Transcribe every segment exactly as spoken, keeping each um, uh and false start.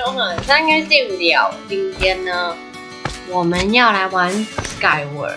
众们，三个第五条，今天呢，我们要来玩 Skyward。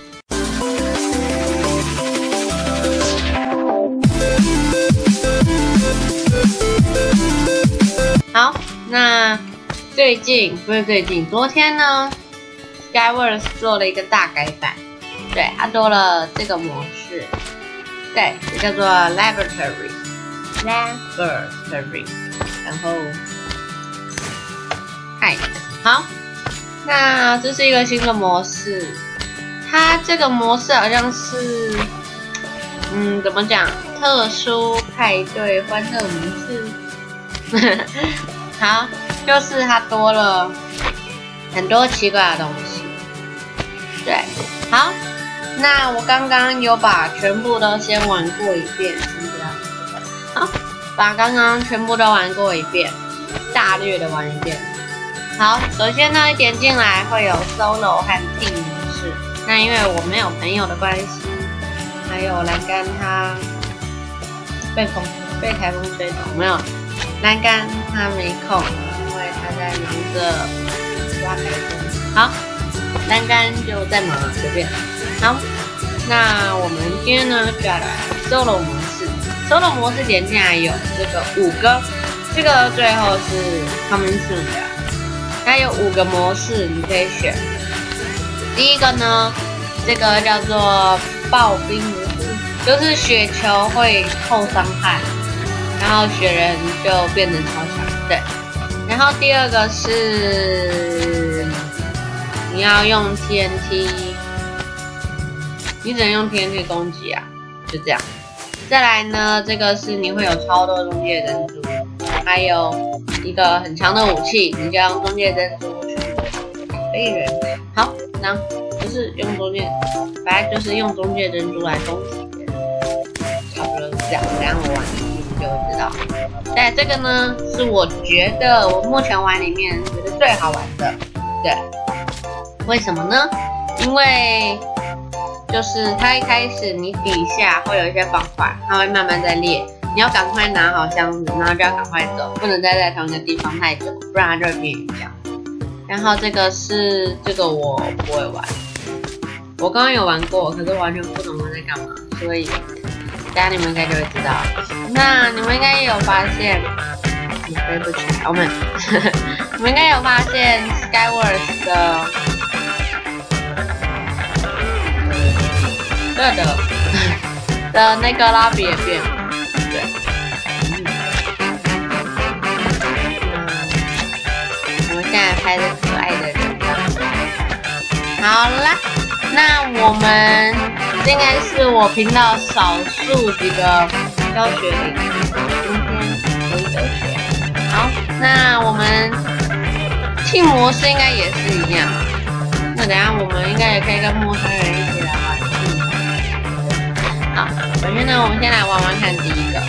好，那最近不是最近，昨天呢 ，Skyward 做了一个大改版，对，它多了这个模式，对，这叫做 Laboratory，Laboratory， 然后，嗨，好，那这是一个新的模式，它这个模式好像是，嗯，怎么讲？特殊派对欢乐模式。好，就是它多了很多奇怪的东西。对，好，那我刚刚有把全部都先玩过一遍，先不要。好，把刚刚全部都玩过一遍，大略的玩一遍。好，首先呢，点进来会有 solo 和 team 模式。那因为我没有朋友的关系，还有栏杆它被风被台风吹走，没有。栏杆他没空，因为他在忙着挖台风。好，栏杆就在忙，随便。好，那我们今天呢就要来 solo 模式。solo 模式点进来有这个五个，这个最后是 coming soon 的，它有五个模式你可以选。第一个呢，这个叫做暴冰模式，就是雪球会扣伤害。然后雪人就变成超强，对。然后第二个是你要用 T N T， 你只能用 T N T 攻击啊，就这样。再来呢，这个是你会有超多中介珍珠，还有一个很强的武器，你就要用中介珍珠去飞人。好，那不是用中介，本来就是用中介珍珠来攻击别人，差不多是这样。等下我玩。就会知道，对，这个呢是我觉得我目前玩里面觉得最好玩的，对，为什么呢？因为就是它一开始你底下会有一些方块，它会慢慢在裂，你要赶快拿好箱子，然后就要赶快走，不能待在同一个地方太久，不然它就会变影响。然后这个是这个我不会玩，我刚刚有玩过，可是完全不懂它在干嘛，所以。等下你们应该就会知道。那你们应该也有发现，对不起，我们你们应该有发现 Skyward 的对的的那个拉比也变了，对。我们现在拍着可爱的人。好啦，那我们。这应该是我频道少数几个教学点，今天可以教学。好，那我们 team 模式应该也是一样。那等一下我们应该也可以跟陌生人一起来玩 team。好，首先呢，我们先来玩玩看第一个。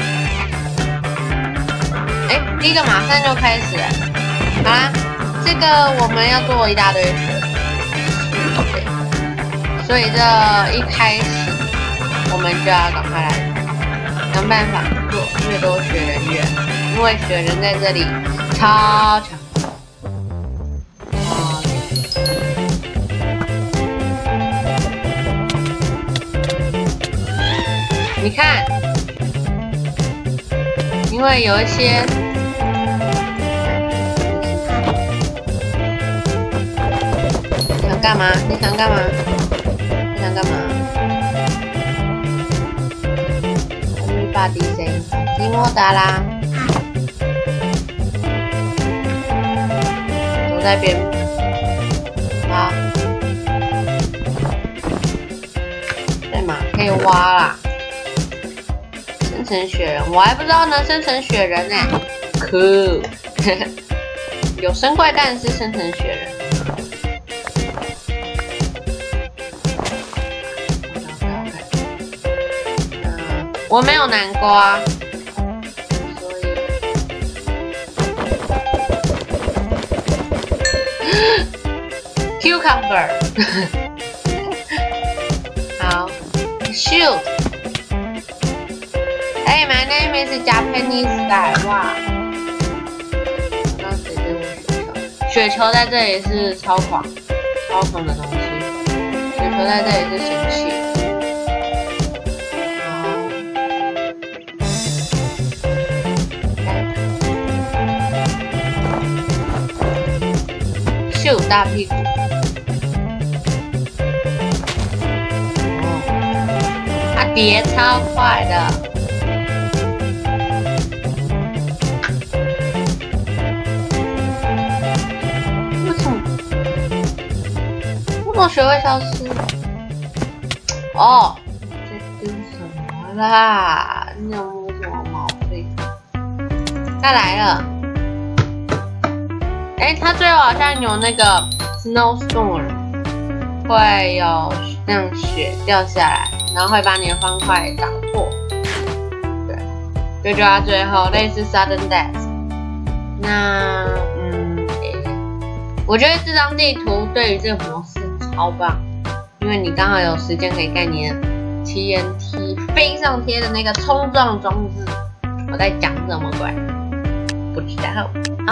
哎，第一个马上就开始了。好啦，这个我们要做一大堆事。所以这一开始，我们就要赶快来想办法做越多雪人越好，因为雪人在这里超强。你看，因为有一些。你想干嘛？你想干嘛？想干嘛？把敌谁？吉莫达拉，走在边。好，对嘛？可以挖啦。生成雪人，我还不知道能生成雪人呢、欸。酷，有生怪蛋是生成雪人。我没有南瓜，所以cucumber 好 shoot Hey my name is Japanese guy 哇雪球在这里是超狂，超狂的东西。雪球在这里是神器。秀大屁股。哦，它叠超快的。 为什么学会消失？哦，在丢什么啦？你有没有什么毛病？他来了。哎，他最后好像有那个 snowstorm， 会有让雪掉下来，然后会把你的方块打破。对，就就到最后类似 sudden death。那，嗯，我觉得这张地图对于这个模式。 超棒，因为你刚好有时间可以干你的 T N T 飞上天的那个冲撞装置。我在讲什么鬼？不知道。好，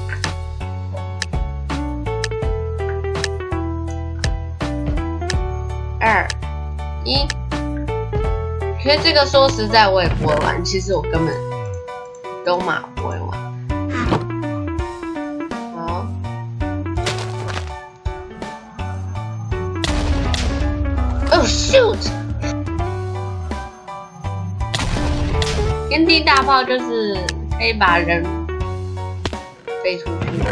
二一。其实这个说实在我也不会玩，其实我根本都马不会玩。 Oh shoot！ 天地大炮就是可以把人飞出去。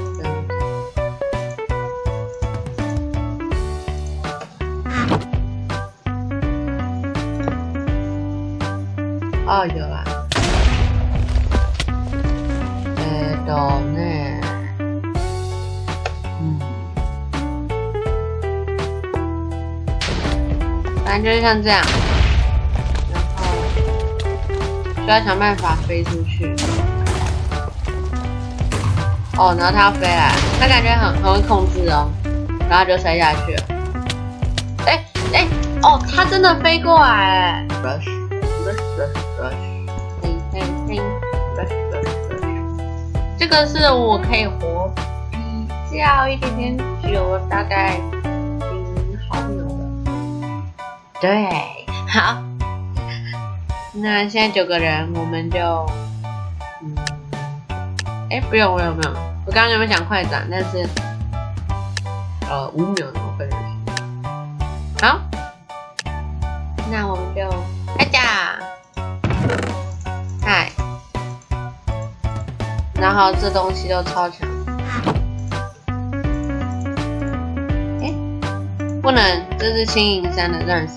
哦，有啦。えっとね。 反正就是像这样，然后需要想办法飞出去。哦，然后它要飞来，它感觉很很会控制哦，然后就摔下去了。哎哎，哦，它真的飞过来！rush rush rush rush， 嘿嘿嘿 rush rush rush。这个是我可以活比较一点点久，大概零毫秒。 对，好，那现在九个人，我们就，嗯，哎，不用，不用，不用，我刚刚有没有讲快转？但是，呃，五秒怎么会？好，那我们就开架，嗨，然后这东西都超强，哎，不能，这是青银山的钻石。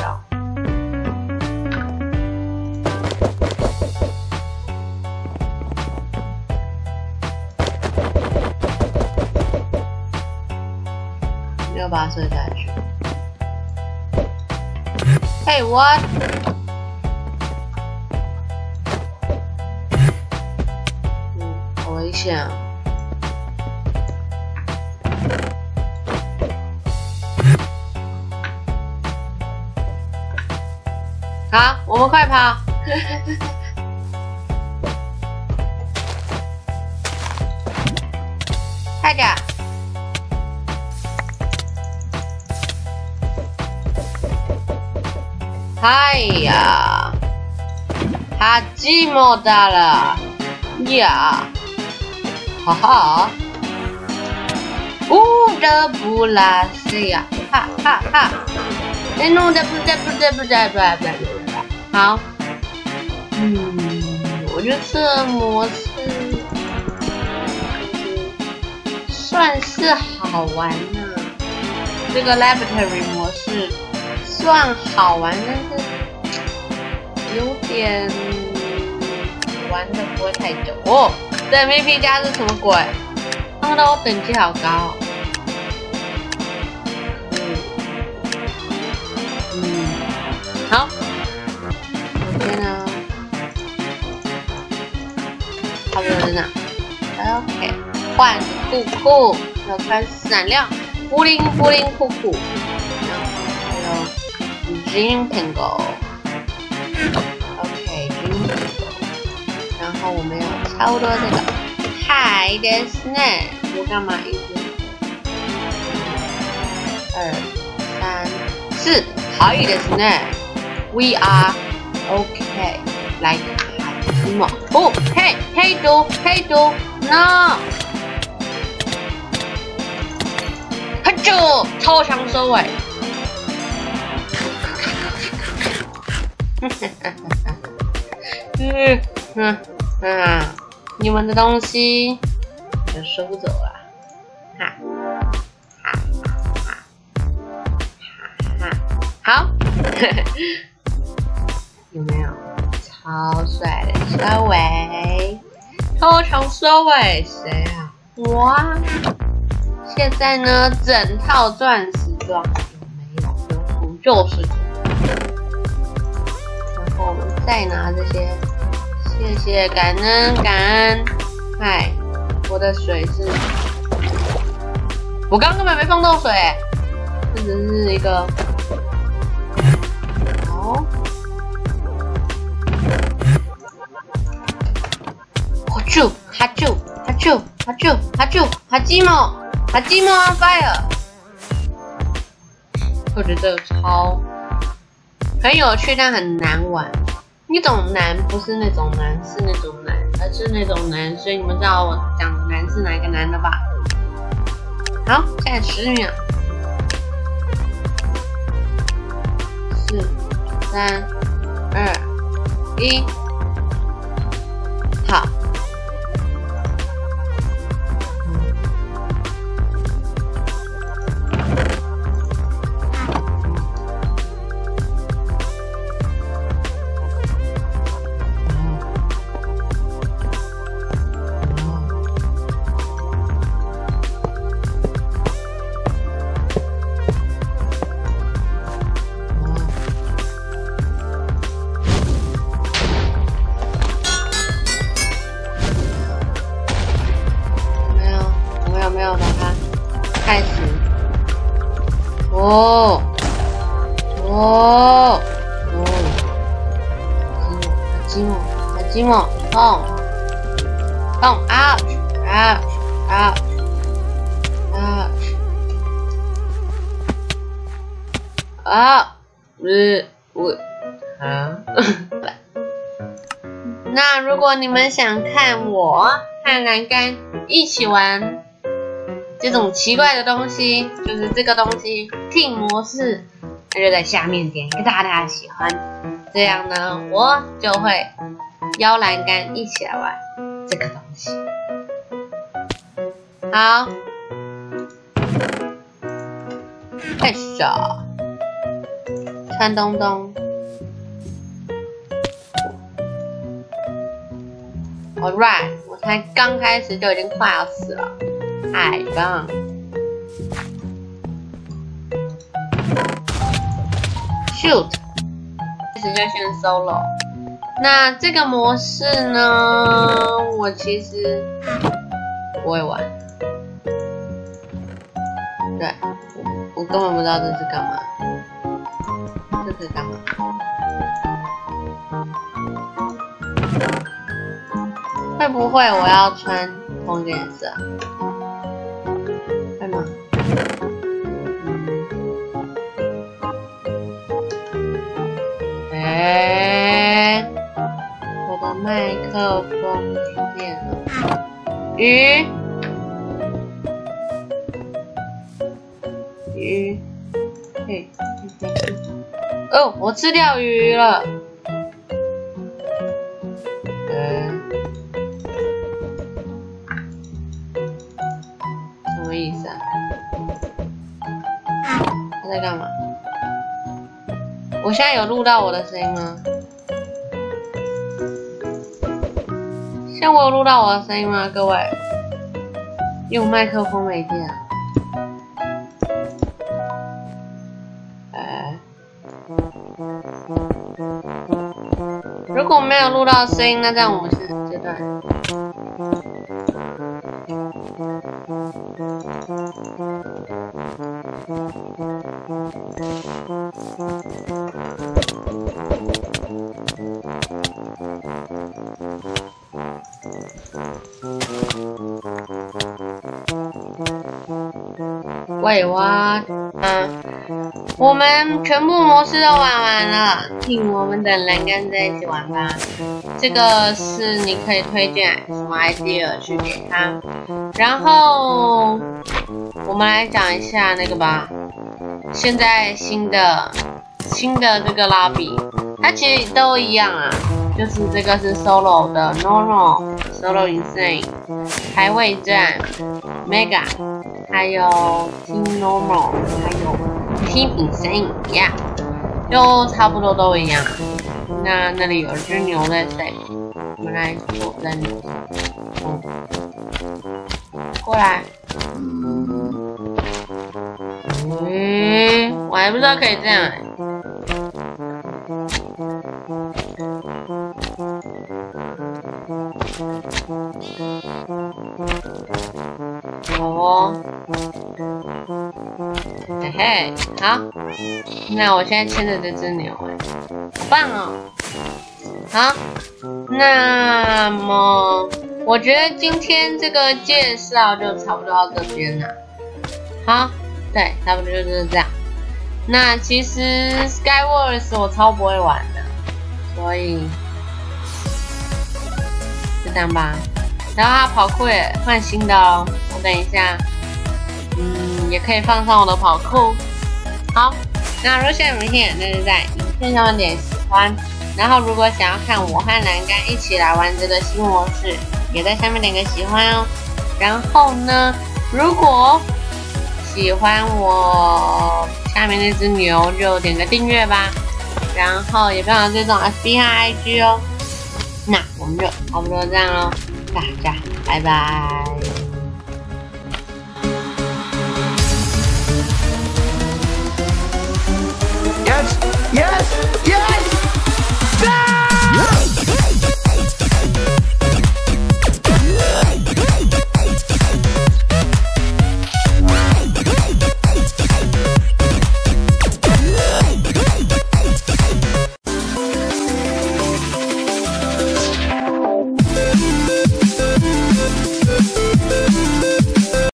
没有把它射下去。Hey what？ 嗯，好危险啊！好，我们快跑！快点！哎呀，哈基莫达了呀！哈哈，乌的布拉西呀！哈哈哈！哎，弄的不对不对不对不对不对！好，嗯，我觉得这模式算是好玩呢。这个 laboratory 模式算好玩，但是有点玩的不会太久哦。这 M V P 加是什么鬼？他们都等级好高哦。 好，首先呢，差不多是这样。OK， 换裤裤，要穿闪亮，布灵布灵裤裤，然后还有 Jean Tango。OK， Jean Tango。然后我们有超多这个，嗨， いですね。我干嘛一直？二、三、四。はいですね。We are okay. Like 什么？哦，嘿，嘿嘟，嘿嘟 ，no。嘿啾，超强收尾。嗯嗯嗯，你们的东西就收走了，哈，哈哈哈哈，好，有没有超帅的收尾？超长收尾，谁啊？我啊！现在呢，整套钻石装有没有？有图就是图。然后我们再拿这些，谢谢，感恩感恩。嗨，我的水是，我刚刚根本没放到水，这只是一个，好，哈啾哈啾哈啾哈啾哈啾哈基莫哈基莫 on fire， 我觉得这个超很有趣，但很难玩。一种难不是那种难，是那种难，而是那种难，所以你们知道我讲的难是哪个难的吧？好，现在十秒，四、三、二、一，好。没有，等它开始。哦，哦，哦，积木，积木，积木，动，动 ，ouch，ouch，ouch，ouch，啊，日，我，啊，那如果你们想看我和栏杆一起玩这种奇怪的东西，就是这个东西 Team 模式，那就在下面点一个大大的喜欢，这样呢，我就会邀栏杆一起来玩这个东西。好，开始，穿东东 ，Alright， 我才刚开始就已经快要死了。太棒 ！Shoot， 开始就先 solo。那这个模式呢，我其实不会玩。对，我我根本不知道这是干嘛。这是干嘛？会不会我要穿同一个颜色？会吗？哎、欸，我的麦克风没电了。鱼，鱼，嘿，嘿嘿哦，我吃掉鱼了。呃，什么意思啊？他在干嘛？我现在有录到我的声音吗？现在我有录到我的声音吗？各位，因为我麦克风没电。哎，如果没有录到声音，那这样我们是这段。 喂，我嗯，我们全部模式都玩完了，听我们等栏杆在一起玩吧。这个是你可以推荐什么 idea 去给他。然后我们来讲一下那个吧。现在新的新的这个 lobby， 它其实都一样啊。就是这个是 solo 的 normal、solo insane、排位战、mega， 还有 team normal， 还有 team insane 一样，就差不多都一样。那那里有只牛在睡，我们来坐在牛上，嗯，过来。诶、欸，我还不知道可以这样哎、欸。哦，嘿嘿，好，那我现在牵着这只牛，哎，好棒哦！好，那么我觉得今天这个介绍就差不多到这边了。好，对，差不多就是这样。那其实 Skywars 我超不会玩的，所以就这样吧。然后它跑酷也换新的哦，我等一下，嗯，也可以放上我的跑酷。好，那如果喜欢影片，那就在影片上面点喜欢。然后如果想要看我和栏杆一起来玩这个新模式，也在下面点个喜欢哦。然后呢，如果喜欢我下面那只牛，就点个订阅吧。然后也不要忘了追踪 F B 和 I G 哦。那我们就差不多这样咯。大家拜拜。